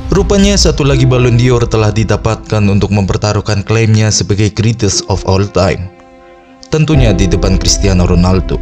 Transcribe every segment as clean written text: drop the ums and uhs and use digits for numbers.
Rupanya satu lagi Ballon d'Or telah didapatkan untuk mempertaruhkan klaimnya sebagai greatest of all time. Tentunya di depan Cristiano Ronaldo.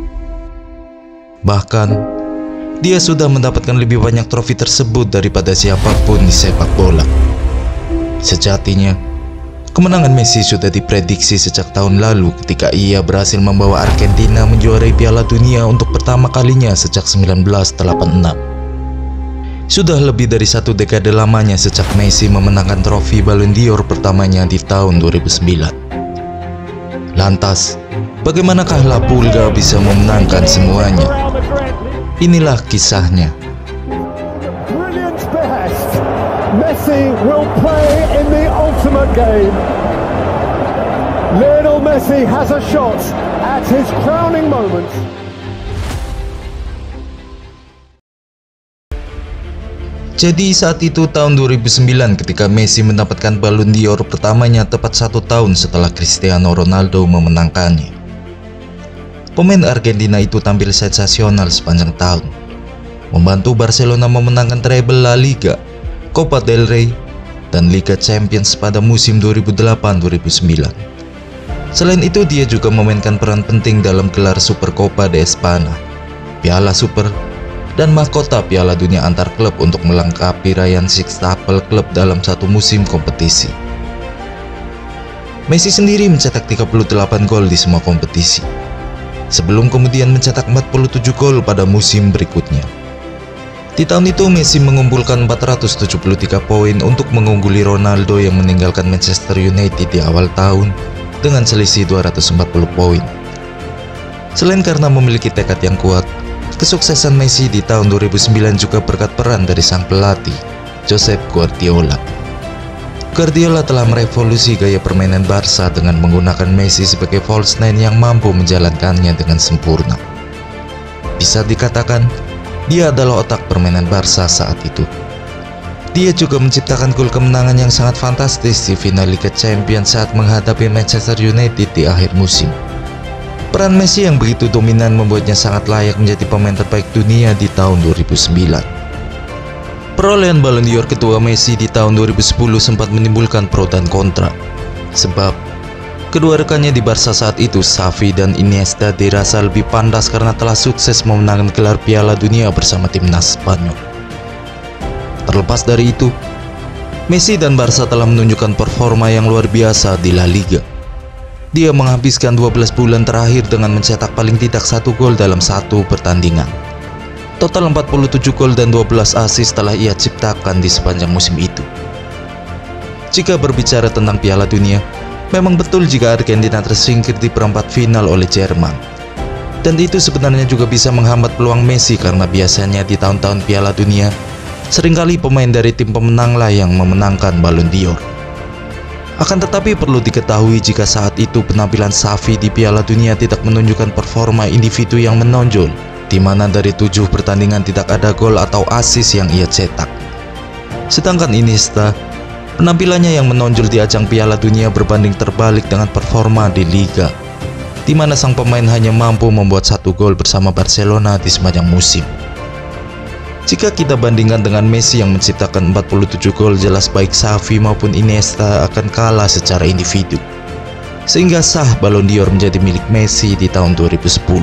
Bahkan, dia sudah mendapatkan lebih banyak trofi tersebut daripada siapapun di sepak bola. Sejatinya, kemenangan Messi sudah diprediksi sejak tahun lalu ketika ia berhasil membawa Argentina menjuarai Piala Dunia untuk pertama kalinya sejak 1986. Sudah lebih dari satu dekade lamanya sejak Messi memenangkan trofi Ballon d'Or pertamanya di tahun 2009. Lantas, bagaimanakah La Pulga bisa memenangkan semuanya? Inilah kisahnya. Messi will play in the ultimate game. Lionel Messi has a shot at his crowning moment. Jadi saat itu tahun 2009 ketika Messi mendapatkan Ballon d'Or pertamanya tepat 1 tahun setelah Cristiano Ronaldo memenangkannya. Pemain Argentina itu tampil sensasional sepanjang tahun, membantu Barcelona memenangkan treble La Liga, Copa del Rey, dan Liga Champions pada musim 2008-2009. Selain itu dia juga memainkan peran penting dalam gelar Supercopa de España, Piala Super, dan mahkota Piala Dunia antar klub untuk melengkapi rayaan sextuple klub dalam satu musim kompetisi. Messi sendiri mencetak 38 gol di semua kompetisi, sebelum kemudian mencetak 47 gol pada musim berikutnya. Di tahun itu Messi mengumpulkan 473 poin untuk mengungguli Ronaldo yang meninggalkan Manchester United di awal tahun dengan selisih 240 poin. Selain karena memiliki tekad yang kuat, kesuksesan Messi di tahun 2009 juga berkat peran dari sang pelatih, Josep Guardiola. Guardiola telah merevolusi gaya permainan Barca dengan menggunakan Messi sebagai false nine yang mampu menjalankannya dengan sempurna. Bisa dikatakan, dia adalah otak permainan Barca saat itu. Dia juga menciptakan gol kemenangan yang sangat fantastis di final Liga Champions saat menghadapi Manchester United di akhir musim. Peran Messi yang begitu dominan membuatnya sangat layak menjadi pemain terbaik dunia di tahun 2009. Perolehan Ballon d'Or kedua Messi di tahun 2010 sempat menimbulkan pro dan kontra. Sebab, kedua rekannya di Barca saat itu, Xavi dan Iniesta, dirasa lebih pantas karena telah sukses memenangkan gelar Piala Dunia bersama timnas Spanyol. Terlepas dari itu, Messi dan Barca telah menunjukkan performa yang luar biasa di La Liga. Dia menghabiskan 12 bulan terakhir dengan mencetak paling tidak 1 gol dalam satu pertandingan. Total 47 gol dan 12 assist telah ia ciptakan di sepanjang musim itu. Jika berbicara tentang Piala Dunia, memang betul jika Argentina tersingkir di perempat final oleh Jerman. Dan itu sebenarnya juga bisa menghambat peluang Messi karena biasanya di tahun-tahun Piala Dunia, seringkali pemain dari tim pemenanglah yang memenangkan Ballon d'Or. Akan tetapi perlu diketahui jika saat itu penampilan Xavi di Piala Dunia tidak menunjukkan performa individu yang menonjol, di mana dari 7 pertandingan tidak ada gol atau assist yang ia cetak. Sedangkan Iniesta, penampilannya yang menonjol di ajang Piala Dunia berbanding terbalik dengan performa di Liga, di mana sang pemain hanya mampu membuat 1 gol bersama Barcelona di sepanjang musim. Jika kita bandingkan dengan Messi yang menciptakan 47 gol, jelas baik Xavi maupun Iniesta akan kalah secara individu. Sehingga sah Ballon d'Or menjadi milik Messi di tahun 2010.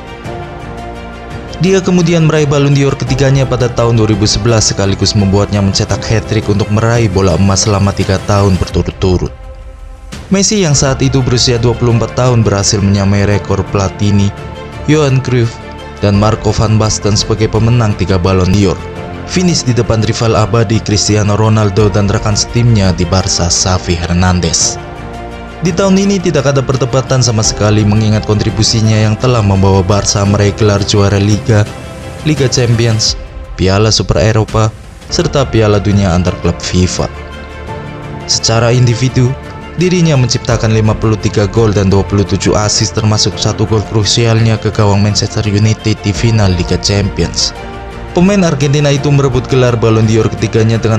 Dia kemudian meraih Ballon d'Or ketiganya pada tahun 2011 sekaligus membuatnya mencetak hat-trick untuk meraih bola emas selama 3 tahun berturut-turut. Messi yang saat itu berusia 24 tahun berhasil menyamai rekor Platini, Johan Cruyff, dan Marco van Basten sebagai pemenang 3 Ballon d'Or, finish di depan rival abadi Cristiano Ronaldo dan rekan setimnya di Barca, Xavi Hernandez. Di tahun ini tidak ada perdebatan sama sekali mengingat kontribusinya yang telah membawa Barca meraih gelar juara Liga, Liga Champions, Piala Super Eropa, serta Piala Dunia antar klub FIFA. Secara individu, dirinya menciptakan 53 gol dan 27 assist termasuk 1 gol krusialnya ke gawang Manchester United di final Liga Champions. Pemain Argentina itu merebut gelar Ballon d'Or ketiganya dengan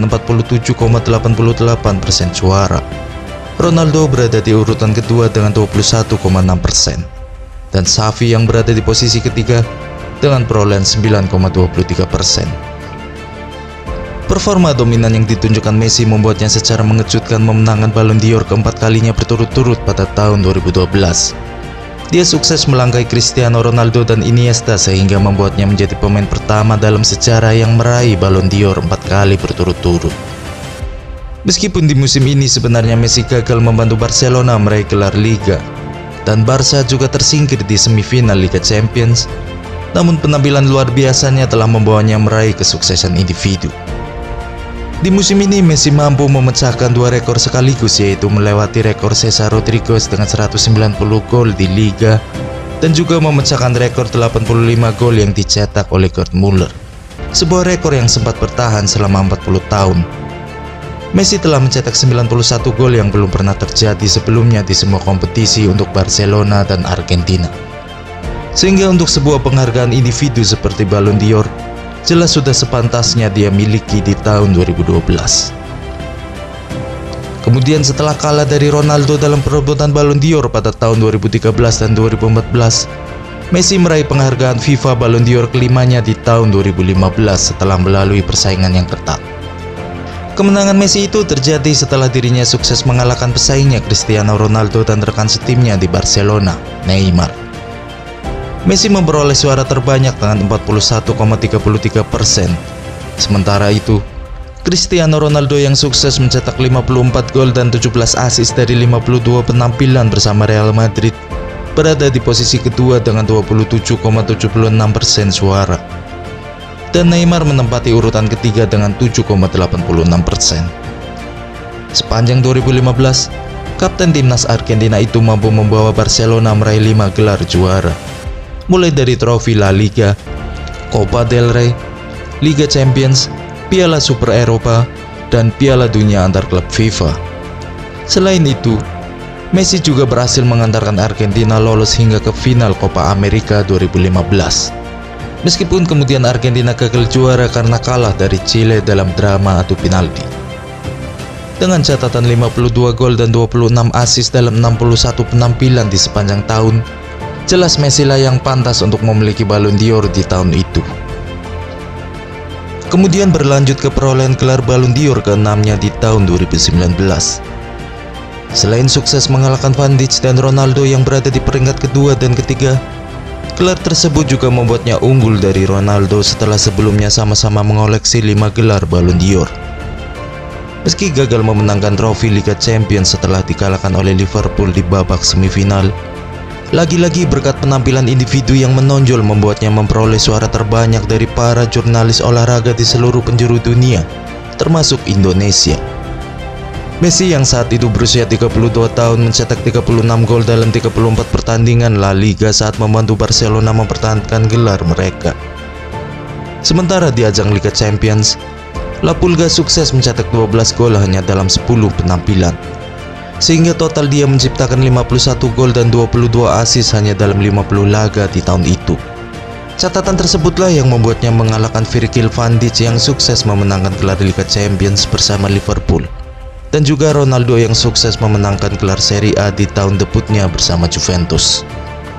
47,88% suara. Ronaldo berada di urutan kedua dengan 21,6%. Dan Xavi yang berada di posisi ketiga dengan perolehan 9,23%. Performa dominan yang ditunjukkan Messi membuatnya secara mengejutkan memenangkan Ballon d'Or keempat kalinya berturut-turut pada tahun 2012. Dia sukses melangkai Cristiano Ronaldo dan Iniesta sehingga membuatnya menjadi pemain pertama dalam sejarah yang meraih Ballon d'Or 4 kali berturut-turut. Meskipun di musim ini sebenarnya Messi gagal membantu Barcelona meraih gelar Liga dan Barca juga tersingkir di semifinal Liga Champions, namun penampilan luar biasanya telah membawanya meraih kesuksesan individu. Di musim ini Messi mampu memecahkan 2 rekor sekaligus, yaitu melewati rekor Cesar Rodriguez dengan 190 gol di Liga dan juga memecahkan rekor 85 gol yang dicetak oleh Gerd Müller, sebuah rekor yang sempat bertahan selama 40 tahun. Messi telah mencetak 91 gol yang belum pernah terjadi sebelumnya di semua kompetisi untuk Barcelona dan Argentina. Sehingga untuk sebuah penghargaan individu seperti Ballon d'Or jelas sudah sepantasnya dia miliki di tahun 2012. Kemudian setelah kalah dari Ronaldo dalam perebutan Ballon d'Or pada tahun 2013 dan 2014, Messi meraih penghargaan FIFA Ballon d'Or kelimanya di tahun 2015 setelah melalui persaingan yang ketat. Kemenangan Messi itu terjadi setelah dirinya sukses mengalahkan pesaingnya Cristiano Ronaldo dan rekan setimnya di Barcelona, Neymar. Messi memperoleh suara terbanyak dengan 41,33%. Sementara itu, Cristiano Ronaldo yang sukses mencetak 54 gol dan 17 assist dari 52 penampilan bersama Real Madrid berada di posisi kedua dengan 27,76% suara. Dan Neymar menempati urutan ketiga dengan 7,86%. Sepanjang 2015, kapten timnas Argentina itu mampu membawa Barcelona meraih 5 gelar juara, mulai dari trofi La Liga, Copa del Rey, Liga Champions, Piala Super Eropa, dan Piala Dunia antar klub FIFA. Selain itu, Messi juga berhasil mengantarkan Argentina lolos hingga ke final Copa America 2015. Meskipun kemudian Argentina gagal juara karena kalah dari Chile dalam drama adu penalti. Dengan catatan 52 gol dan 26 assist dalam 61 penampilan di sepanjang tahun, jelas Messi lah yang pantas untuk memiliki Ballon d'Or di tahun itu. Kemudian berlanjut ke perolehan gelar Ballon d'Or ke-6-nya di tahun 2019. Selain sukses mengalahkan Van Dijk dan Ronaldo yang berada di peringkat kedua dan ketiga, gelar tersebut juga membuatnya unggul dari Ronaldo setelah sebelumnya sama-sama mengoleksi 5 gelar Ballon d'Or. Meski gagal memenangkan trofi Liga Champions setelah dikalahkan oleh Liverpool di babak semifinal, lagi-lagi berkat penampilan individu yang menonjol membuatnya memperoleh suara terbanyak dari para jurnalis olahraga di seluruh penjuru dunia, termasuk Indonesia. Messi yang saat itu berusia 32 tahun mencetak 36 gol dalam 34 pertandingan La Liga saat membantu Barcelona mempertahankan gelar mereka. Sementara di ajang Liga Champions, La Pulga sukses mencetak 12 gol hanya dalam 10 penampilan, sehingga total dia menciptakan 51 gol dan 22 assist hanya dalam 50 laga di tahun itu. Catatan tersebutlah yang membuatnya mengalahkan Virgil van Dijk yang sukses memenangkan gelar Liga Champions bersama Liverpool, dan juga Ronaldo yang sukses memenangkan gelar Serie A di tahun debutnya bersama Juventus.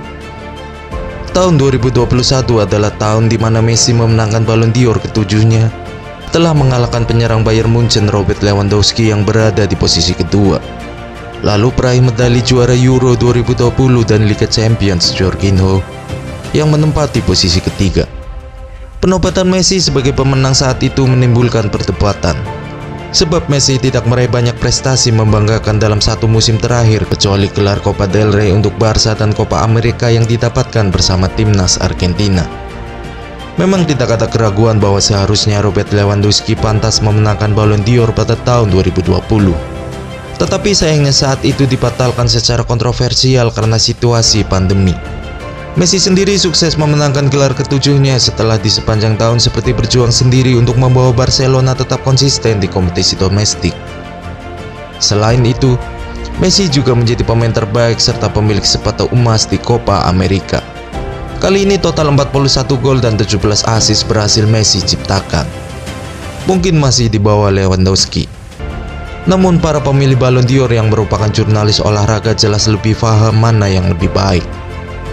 Tahun 2021 adalah tahun di mana Messi memenangkan Ballon d'Or ke-7-nya, telah mengalahkan penyerang Bayern Munchen Robert Lewandowski yang berada di posisi kedua. Lalu peraih medali juara Euro 2020 dan Liga Champions Jorginho yang menempati posisi ketiga. Penobatan Messi sebagai pemenang saat itu menimbulkan perdebatan, sebab Messi tidak meraih banyak prestasi membanggakan dalam satu musim terakhir kecuali gelar Copa del Rey untuk Barca dan Copa America yang didapatkan bersama timnas Argentina. Memang tidak ada keraguan bahwa seharusnya Robert Lewandowski pantas memenangkan Ballon d'Or pada tahun 2020. Tetapi sayangnya saat itu dibatalkan secara kontroversial karena situasi pandemi. Messi sendiri sukses memenangkan gelar ke-7-nya setelah di sepanjang tahun seperti berjuang sendiri untuk membawa Barcelona tetap konsisten di kompetisi domestik. Selain itu, Messi juga menjadi pemain terbaik serta pemilik sepatu emas di Copa America. Kali ini total 41 gol dan 17 assist berhasil Messi ciptakan. Mungkin masih di bawah Lewandowski. Namun para pemilih Ballon d'Or yang merupakan jurnalis olahraga jelas lebih paham mana yang lebih baik.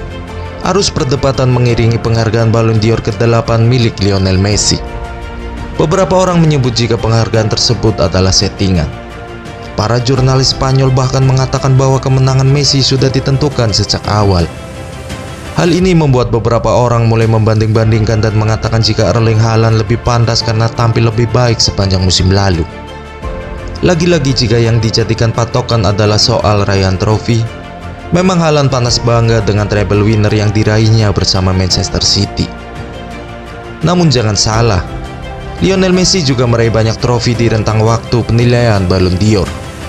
Arus perdebatan mengiringi penghargaan Ballon d'Or ke-8 milik Lionel Messi. Beberapa orang menyebut jika penghargaan tersebut adalah settingan. Para jurnalis Spanyol bahkan mengatakan bahwa kemenangan Messi sudah ditentukan sejak awal. Hal ini membuat beberapa orang mulai membanding-bandingkan dan mengatakan jika Erling Haaland lebih pantas karena tampil lebih baik sepanjang musim lalu. Lagi-lagi jika yang dijadikan patokan adalah soal raihan trofi, memang Haaland pantas bangga dengan treble winner yang diraihnya bersama Manchester City. Namun jangan salah, Lionel Messi juga meraih banyak trofi di rentang waktu penilaian Ballon d'Or.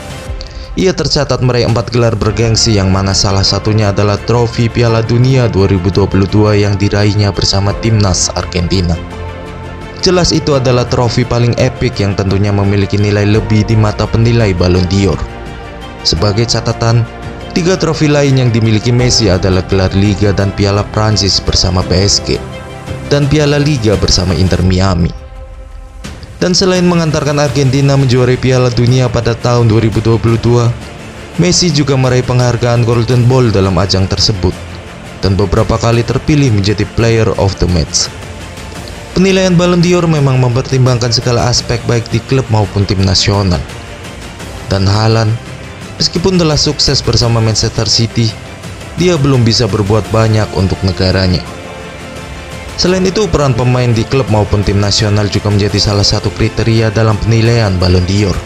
Ia tercatat meraih 4 gelar bergengsi, yang mana salah satunya adalah trofi Piala Dunia 2022 yang diraihnya bersama timnas Argentina. Jelas itu adalah trofi paling epik yang tentunya memiliki nilai lebih di mata penilai Ballon d'Or. Sebagai catatan, 3 trofi lain yang dimiliki Messi adalah gelar Liga dan Piala Prancis bersama PSG, dan Piala Liga bersama Inter Miami. Dan selain mengantarkan Argentina menjuarai Piala Dunia pada tahun 2022, Messi juga meraih penghargaan Golden Ball dalam ajang tersebut, dan beberapa kali terpilih menjadi Player of the Match. Penilaian Ballon d'Or memang mempertimbangkan segala aspek baik di klub maupun tim nasional. Dan Haaland, meskipun telah sukses bersama Manchester City, dia belum bisa berbuat banyak untuk negaranya. Selain itu, peran pemain di klub maupun tim nasional juga menjadi salah satu kriteria dalam penilaian Ballon d'Or.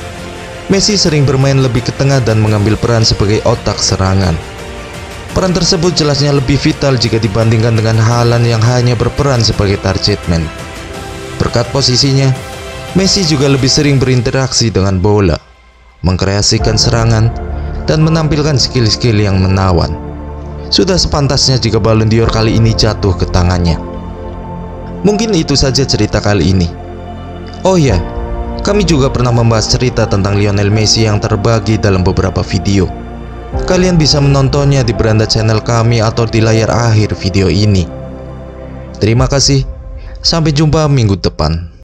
Messi sering bermain lebih ke tengah dan mengambil peran sebagai otak serangan. Peran tersebut jelasnya lebih vital jika dibandingkan dengan Haaland yang hanya berperan sebagai target man. Berkat posisinya, Messi juga lebih sering berinteraksi dengan bola, mengkreasikan serangan, dan menampilkan skill-skill yang menawan. Sudah sepantasnya jika Ballon d'Or kali ini jatuh ke tangannya. Mungkin itu saja cerita kali ini. Oh ya, kami juga pernah membahas cerita tentang Lionel Messi yang terbagi dalam beberapa video. Kalian bisa menontonnya di beranda channel kami atau di layar akhir video ini. Terima kasih, sampai jumpa minggu depan.